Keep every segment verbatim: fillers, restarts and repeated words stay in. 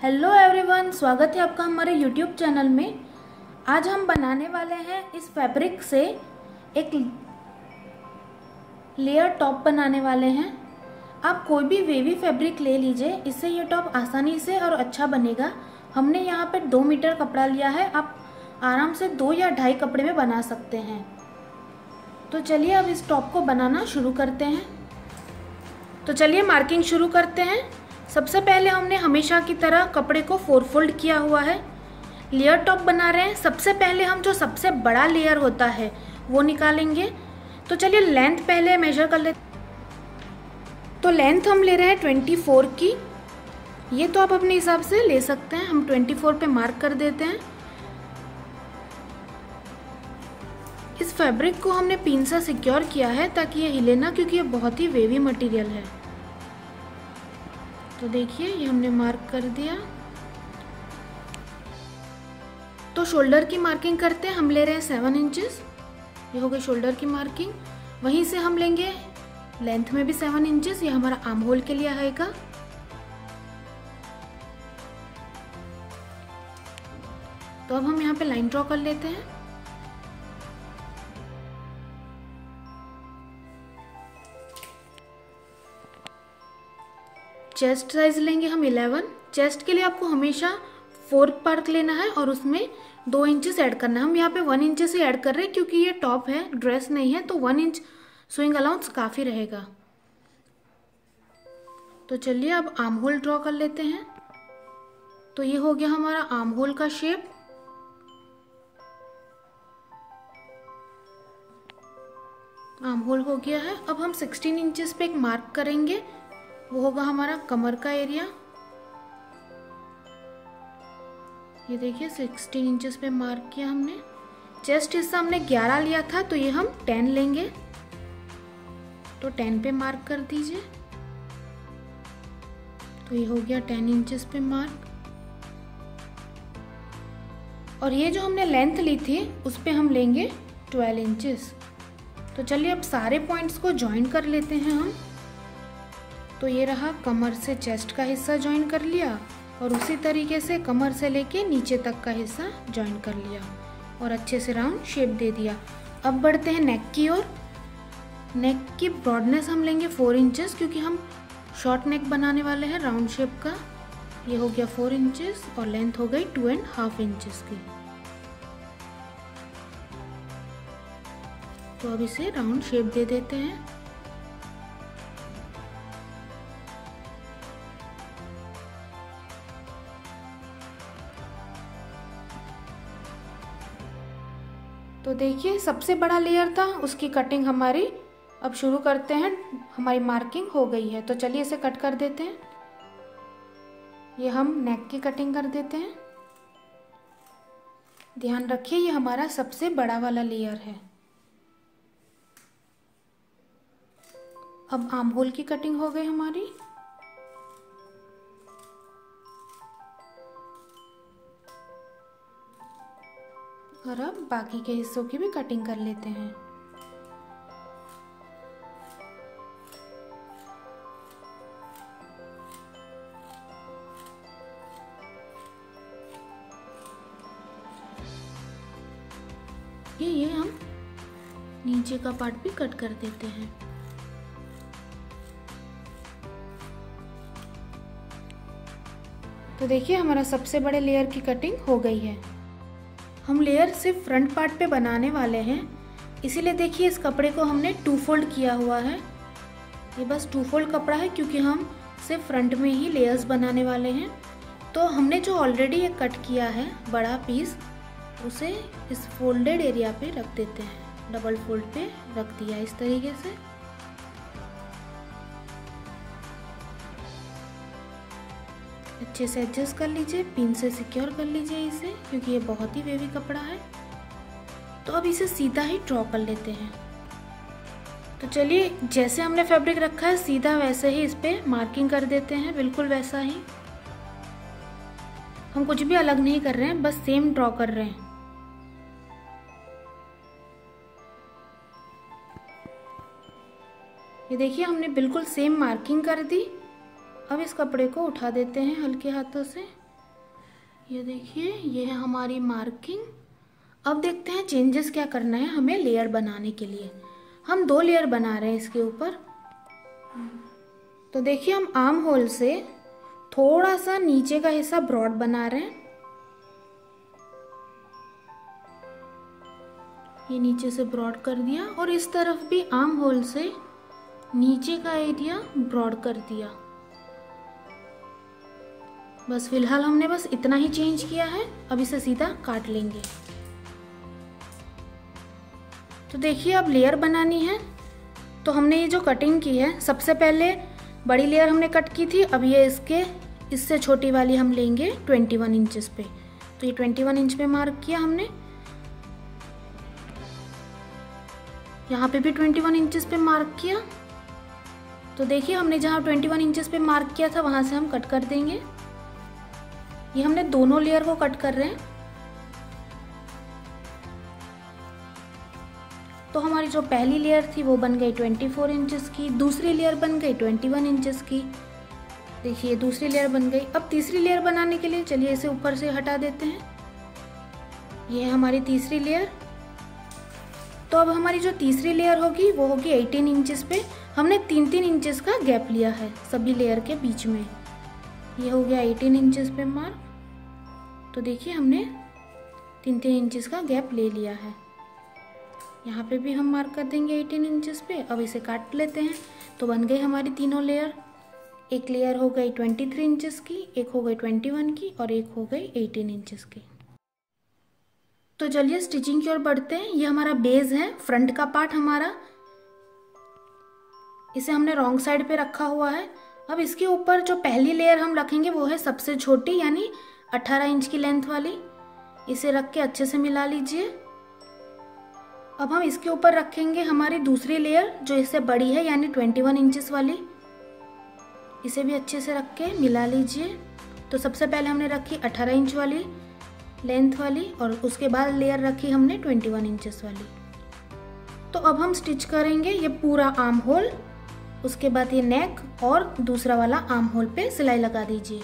Hello everyone, स्वागत है आपका हमारे यूट्यूब चैनल में। आज हम बनाने वाले हैं इस फैब्रिक से एक लेयर टॉप बनाने वाले हैं। आप कोई भी वेवी फैब्रिक ले लीजिए, इससे ये टॉप आसानी से और अच्छा बनेगा। हमने यहाँ पे दो मीटर कपड़ा लिया है, आप आराम से दो या ढाई कपड़े में बना सकते हैं। तो चलिए अब इस टॉप को बनाना शुरू करते हैं। तो चलिए मार्किंग शुरू करते हैं। सबसे पहले हमने हमेशा की तरह कपड़े को फोर फोल्ड किया हुआ है। लेयर टॉप बना रहे हैं। सबसे पहले हम जो सबसे बड़ा लेयर होता है वो निकालेंगे। तो चलिए लेंथ पहले मेजर कर लेते। तो लेंथ हम ले रहे हैं ट्वेंटी फोर की। ये तो आप अपने हिसाब से ले सकते हैं, हम ट्वेंटी फोर पे मार्क कर देते हैं। इस फैब्रिक को हमने पिन से सिक्योर किया है ताकि ये हिले ना, क्योंकि ये बहुत ही वेवी मटेरियल है। तो देखिए ये हमने मार्क कर दिया। तो शोल्डर की मार्किंग करते हैं। हम ले रहे हैं सेवन इंचेस। ये हो गई शोल्डर की मार्किंग। वहीं से हम लेंगे लेंथ में भी सेवन इंचेस। ये हमारा आर्म होल के लिए आएगा। तो अब हम यहाँ पे लाइन ड्रॉ कर लेते हैं। चेस्ट साइज लेंगे हम इलेवन। चेस्ट के लिए आपको हमेशा फोर्थ पार्ट लेना है और उसमें दो इंचेस ऐड करना है। हम यहाँ पे वन इंच से ऐड कर रहे हैं क्योंकि ये टॉप है, ड्रेस नहीं है, तो वन इंच स्विंग अलाउंस काफ़ी रहेगा। तो चलिए अब आर्म होल ड्रॉ कर लेते हैं। तो ये हो गया हमारा आर्म होल का शेप। आर्म होल हो गया है। अब हम सिक्सटीन इंचेस पे एक मार्क करेंगे, वो होगा हमारा कमर का एरिया। ये देखिए सिक्सटीन इंचेस पे मार्क किया हमने। चेस्ट हिस्सा हमने ग्यारह लिया था, तो ये हम टेन लेंगे। तो टेन पे मार्क कर दीजिए। तो ये हो गया टेन इंचेस पे मार्क। और ये जो हमने लेंथ ली थी उस पे हम लेंगे ट्वेल्व इंचेस। तो चलिए अब सारे पॉइंट्स को ज्वाइन कर लेते हैं हम। तो ये रहा, कमर से चेस्ट का हिस्सा ज्वाइन कर लिया और उसी तरीके से कमर से लेके नीचे तक का हिस्सा ज्वाइन कर लिया और अच्छे से राउंड शेप दे दिया। अब बढ़ते हैं नेक की ओर। नेक की ब्रॉडनेस हम लेंगे फोर इंचेस क्योंकि हम शॉर्ट नेक बनाने वाले हैं राउंड शेप का। ये हो गया फोर इंचेस और लेंथ हो गई टू एंड हाफ इंचेस की। तो अब इसे राउंड शेप दे देते हैं। तो देखिए सबसे बड़ा लेयर था, उसकी कटिंग हमारी अब शुरू करते हैं। हमारी मार्किंग हो गई है, तो चलिए इसे कट कर देते हैं। ये हम नेक की कटिंग कर देते हैं। ध्यान रखिए ये हमारा सबसे बड़ा वाला लेयर है। अब आर्म होल की कटिंग हो गई हमारी। और अब बाकी के हिस्सों की भी कटिंग कर लेते हैं। ये ये हम नीचे का पार्ट भी कट कर देते हैं। तो देखिए हमारा सबसे बड़े लेयर की कटिंग हो गई है। हम लेयर सिर्फ फ्रंट पार्ट पे बनाने वाले हैं, इसीलिए देखिए इस कपड़े को हमने टू फोल्ड किया हुआ है। ये बस टू फोल्ड कपड़ा है क्योंकि हम सिर्फ फ्रंट में ही लेयर्स बनाने वाले हैं। तो हमने जो ऑलरेडी ये कट किया है बड़ा पीस, उसे इस फोल्डेड एरिया पे रख देते हैं। डबल फोल्ड पे रख दिया इस तरीके से। अच्छे से एडजस्ट कर लीजिए, पिन से सिक्योर कर लीजिए इसे क्योंकि ये बहुत ही वेवी कपड़ा है। तो अब इसे सीधा ही ड्रॉ कर लेते हैं। तो चलिए जैसे हमने फैब्रिक रखा है सीधा वैसे ही इस पे मार्किंग कर देते हैं, बिल्कुल वैसा ही। हम कुछ भी अलग नहीं कर रहे हैं, बस सेम ड्रॉ कर रहे हैं। ये देखिए हमने बिल्कुल सेम मार्किंग कर दी। अब इस कपड़े को उठा देते हैं हल्के हाथों से ये देखिए, ये है हमारी मार्किंग। अब देखते हैं चेंजेस क्या करना है हमें लेयर बनाने के लिए। हम दो लेयर बना रहे हैं इसके ऊपर। तो देखिए, हम आर्म होल से थोड़ा सा नीचे का हिस्सा ब्रॉड बना रहे हैं। ये नीचे से ब्रॉड कर दिया और इस तरफ भी आर्म होल से नीचे का एरिया ब्रॉड कर दिया। बस फिलहाल हमने बस इतना ही चेंज किया है। अब इसे सीधा काट लेंगे। तो देखिए, अब लेयर बनानी है। तो हमने ये जो कटिंग की है, सबसे पहले बड़ी लेयर हमने कट की थी। अब ये इसके इससे छोटी वाली हम लेंगे इक्कीस इंचेस पे। तो ये इक्कीस इंच पे मार्क किया हमने। यहाँ पे भी इक्कीस इंचेस पे मार्क किया। तो देखिए, हमने जहाँ इक्कीस इंचेस पे मार्क किया था वहाँ से हम कट कर देंगे। ये हमने दोनों लेयर को कट कर रहे हैं। तो हमारी जो पहली लेयर थी वो बन गई चौबीस इंचेस की, दूसरी लेयर बन गई इक्कीस इंचेस की। देखिए, दूसरी लेयर बन गई। अब तीसरी लेयर बनाने के लिए चलिए इसे ऊपर से हटा देते हैं। ये है हमारी तीसरी लेयर। तो अब हमारी जो तीसरी लेयर होगी वो होगी अठारह इंचेस पे। हमने तीन तीन इंचेस का गैप लिया है सभी लेयर के बीच में। ये हो गया अठारह इंचेस पे मार्क। तो देखिए, हमने तीन तीन इंचेस का गैप ले लिया है। यहाँ पे भी हम मार्क कर देंगे अठारह इंचेस पे। अब इसे काट लेते हैं। तो बन गई हमारी तीनों लेयर। एक लेयर हो गई तेईस इंचेस की, एक हो गई इक्कीस की और एक हो गई अठारह इंचेस की। तो चलिए स्टिचिंग की ओर बढ़ते हैं। ये हमारा बेस है, फ्रंट का पार्ट हमारा। इसे हमने रॉन्ग साइड पे रखा हुआ है। अब इसके ऊपर जो पहली लेयर हम रखेंगे वो है सबसे छोटी, यानी अठारह इंच की लेंथ वाली। इसे रख के अच्छे से मिला लीजिए। अब हम इसके ऊपर रखेंगे हमारी दूसरी लेयर जो इससे बड़ी है, यानी इक्कीस इंचेस वाली। इसे भी अच्छे से रख के मिला लीजिए। तो सबसे पहले हमने रखी अठारह इंच वाली लेंथ वाली और उसके बाद लेयर रखी हमने इक्कीस इंचेस वाली। तो अब हम स्टिच करेंगे ये पूरा आर्म होल, उसके बाद ये नेक और दूसरा वाला आर्म होल पे सिलाई लगा दीजिए।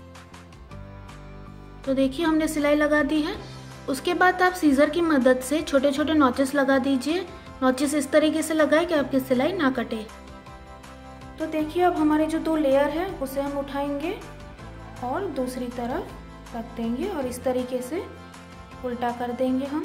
तो देखिए, हमने सिलाई लगा दी है। उसके बाद आप सीजर की मदद से छोटे छोटे नॉचेस लगा दीजिए। नॉचेस इस तरीके से लगाए कि आपकी सिलाई ना कटे। तो देखिए, अब हमारे जो दो लेयर है उसे हम उठाएंगे और दूसरी तरफ रख देंगे और इस तरीके से उल्टा कर देंगे हम।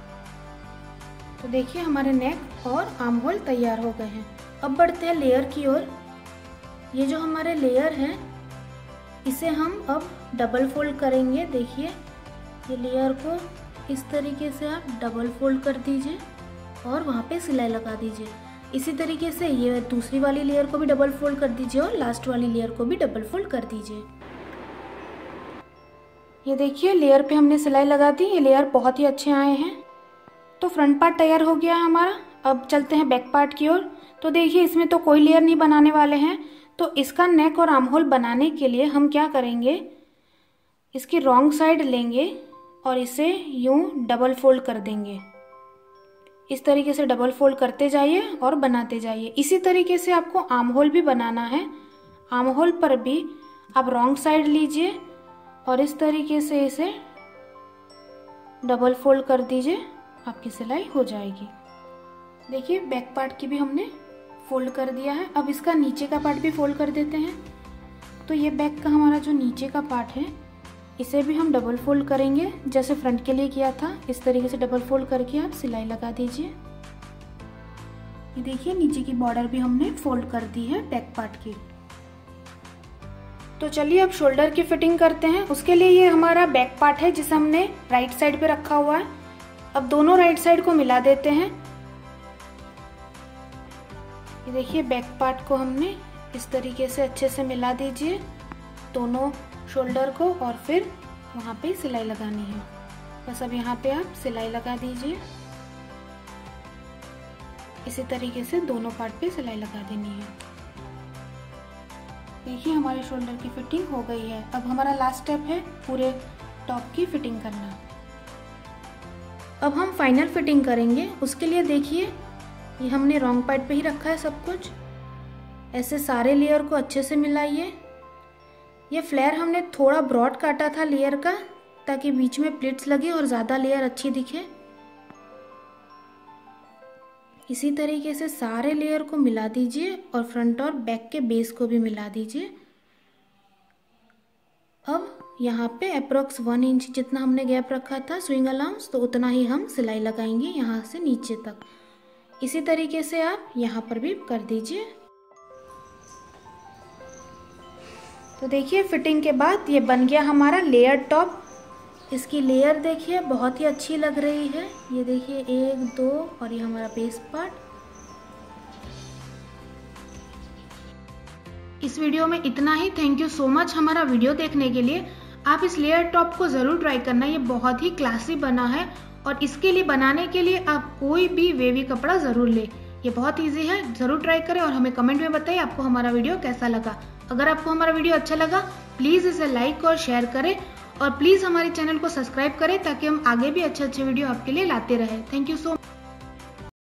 तो देखिए, हमारे नेक और आर्म होल तैयार हो गए हैं। अब बढ़ते हैं लेयर की ओर। ये जो हमारे लेयर है इसे हम अब डबल फोल्ड करेंगे। देखिए, ये लेयर को इस तरीके से आप डबल फोल्ड कर दीजिए और वहाँ पे सिलाई लगा दीजिए। इसी तरीके से ये दूसरी वाली लेयर को भी डबल फोल्ड कर दीजिए और लास्ट वाली लेयर को भी डबल फोल्ड कर दीजिए। ये देखिए, लेयर पे हमने सिलाई लगा दी। ये लेयर बहुत ही अच्छे आए हैं। तो फ्रंट पार्ट तैयार हो गया हमारा। अब चलते हैं बैक पार्ट की ओर। तो देखिए, इसमें तो कोई लेयर नहीं बनाने वाले हैं। तो इसका नेक और आर्म होल बनाने के लिए हम क्या करेंगे, इसकी रॉन्ग साइड लेंगे और इसे यूं डबल फोल्ड कर देंगे। इस तरीके से डबल फोल्ड करते जाइए और बनाते जाइए। इसी तरीके से आपको आर्म होल भी बनाना है। आर्म होल पर भी आप रॉन्ग साइड लीजिए और इस तरीके से इसे डबल फोल्ड कर दीजिए, आपकी सिलाई हो जाएगी। देखिए, बैक पार्ट की भी हमने फोल्ड कर दिया है। अब इसका नीचे का पार्ट भी फोल्ड कर देते हैं। तो ये बैक का हमारा जो नीचे का पार्ट है इसे भी हम डबल फोल्ड करेंगे, जैसे फ्रंट के लिए किया था। इस तरीके से डबल फोल्ड करके आप सिलाई लगा दीजिए। ये देखिए, नीचे की बॉर्डर भी हमने फोल्ड कर दी है बैक पार्ट की। तो चलिए अब शोल्डर की फिटिंग करते हैं। उसके लिए ये हमारा बैक पार्ट है जिसे हमने राइट साइड पे रखा हुआ है। अब दोनों राइट साइड को मिला देते हैं। ये देखिए, बैक पार्ट को हमने इस तरीके से अच्छे से मिला दीजिए दोनों शोल्डर को और फिर वहाँ पे सिलाई लगानी है। बस अब यहाँ पे आप सिलाई लगा दीजिए। इसी तरीके से दोनों पार्ट पे सिलाई लगा देनी है। देखिए, हमारे शोल्डर की फिटिंग हो गई है। अब हमारा लास्ट स्टेप है पूरे टॉप की फिटिंग करना। अब हम फाइनल फिटिंग करेंगे। उसके लिए देखिए, ये हमने रॉन्ग पार्ट पे ही रखा है सब कुछ। ऐसे सारे लेयर को अच्छे से मिलाइए। ये फ्लेयर हमने थोड़ा ब्रॉड काटा था लेयर का, ताकि बीच में प्लेट्स लगे और ज़्यादा लेयर अच्छी दिखे। इसी तरीके से सारे लेयर को मिला दीजिए और फ्रंट और बैक के बेस को भी मिला दीजिए। अब यहाँ पे अप्रोक्स वन इंच जितना हमने गैप रखा था स्विंग अलाउंस, तो उतना ही हम सिलाई लगाएंगे यहाँ से नीचे तक। इसी तरीके से आप यहाँ पर भी कर दीजिए। तो देखिए फिटिंग के बाद ये बन गया हमारा लेयर टॉप। इसकी लेयर देखिए बहुत ही अच्छी लग रही है। ये देखिए एक दो और ये हमारा बेस पार्ट। इस वीडियो में इतना ही। थैंक यू सो मच हमारा वीडियो देखने के लिए। आप इस लेयर टॉप को ज़रूर ट्राई करना, ये बहुत ही क्लासी बना है और इसके लिए बनाने के लिए आप कोई भी वेवी कपड़ा ज़रूर ले। ये बहुत इजी है, ज़रूर ट्राई करें और हमें कमेंट में बताइए आपको हमारा वीडियो कैसा लगा। अगर आपको हमारा वीडियो अच्छा लगा प्लीज़ इसे लाइक और शेयर करें और प्लीज़ हमारे चैनल को सब्सक्राइब करें ताकि हम आगे भी अच्छे अच्छे वीडियो आपके लिए लाते रहें। Thank you so much.